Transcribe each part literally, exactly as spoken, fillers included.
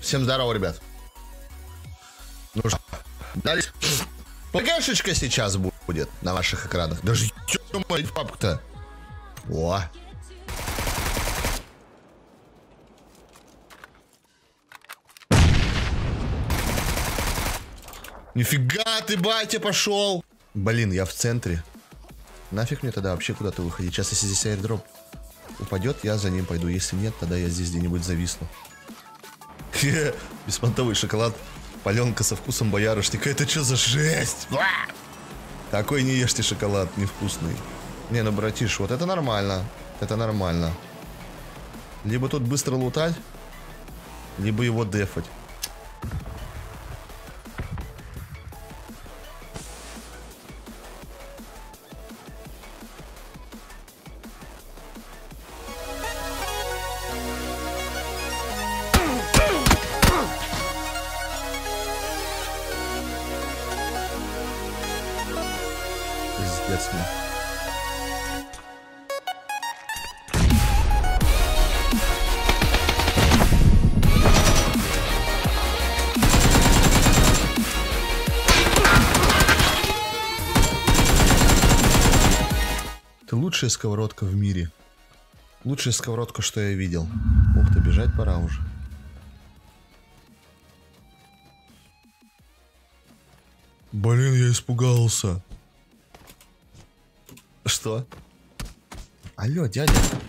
Всем здорово, ребят. Ну что, дались? ПГшечка сейчас будет на ваших экранах. Даже ё-моё, папка-то. О. Нифига ты, батя, пошел. Блин, я в центре. Нафиг мне тогда вообще куда-то выходить. Сейчас, если здесь аирдроп упадет, я за ним пойду. Если нет, тогда я здесь где-нибудь зависну. Беспонтовый шоколад. Паленка со вкусом боярышника. Это что за жесть? Такой не ешьте шоколад, невкусный. Не, ну, братиш, вот это нормально. Это нормально. Либо тут быстро лутать, либо его дефать. Пиздец мне. Ты лучшая сковородка в мире. Лучшая сковородка, что я видел. Ух ты, бежать пора уже. Блин, я испугался. Что? Алло, дядя.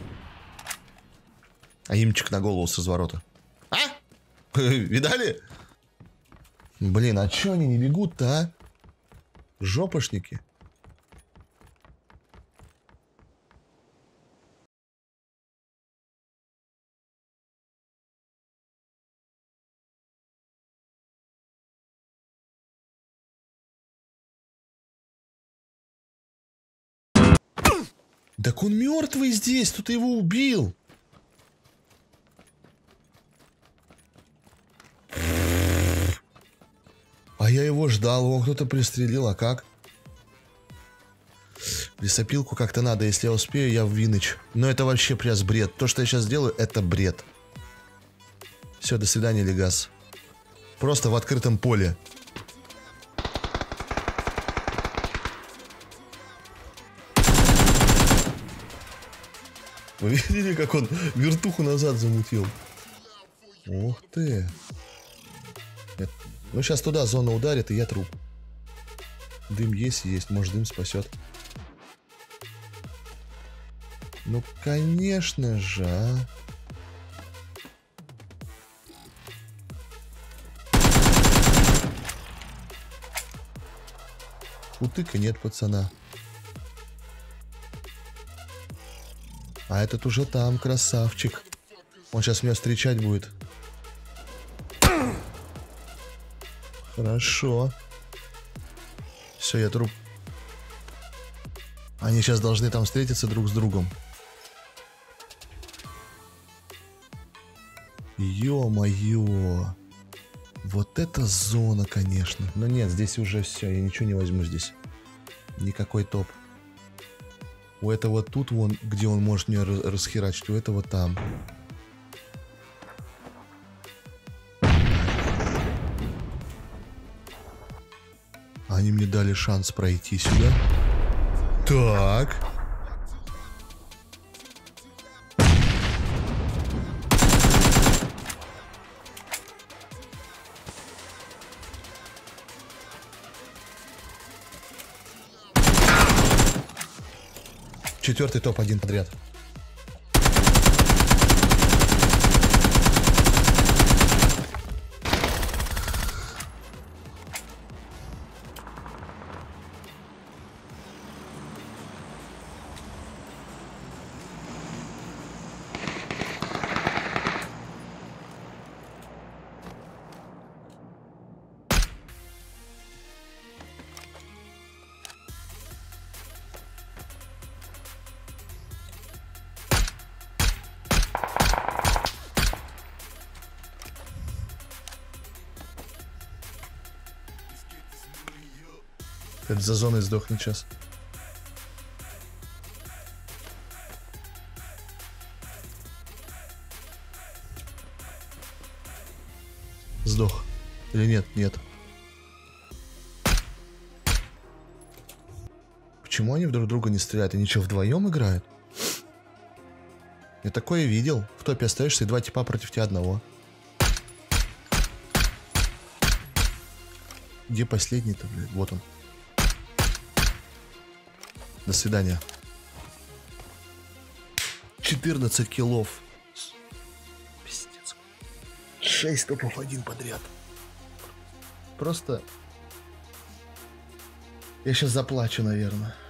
Аимчик на голову с разворота. А? Видали? Блин, а чё они не бегут-то, а? Жопошники. Так он мертвый здесь, кто-то его убил. А я его ждал, его кто-то пристрелил, а как? Лесопилку как-то надо, если я успею, я в Виныч. Но это вообще прям бред. То, что я сейчас делаю, это бред. Все, до свидания, Легас. Просто в открытом поле. Вы видели, как он вертуху назад замутил? Ух ты. Нет. Ну, сейчас туда зона ударит, и я труп. Дым есть, есть. Может, дым спасет. Ну, конечно же, а. Утыка нет, пацана. А этот уже там, красавчик. Он сейчас меня встречать будет. Хорошо. Все, я труп. Они сейчас должны там встретиться друг с другом. Ё-моё. Вот это зона, конечно. Но нет, здесь уже все. Я ничего не возьму здесь. Никакой топ. У этого тут, вон, где он может меня расхерачить, у этого там. Они мне дали шанс пройти сюда. Так. Четвертый топ один подряд. Это за зоной сдохнет сейчас. Сдох. Или нет? Нет. Почему они друг друга не стреляют? Они что, вдвоем играют? Я такое видел. В топе остаешься и два типа против тебя одного. Где последний-то, блядь? Вот он. До свидания. четырнадцать киллов. Пиздец. шесть топов один подряд. Просто... Я сейчас заплачу, наверное.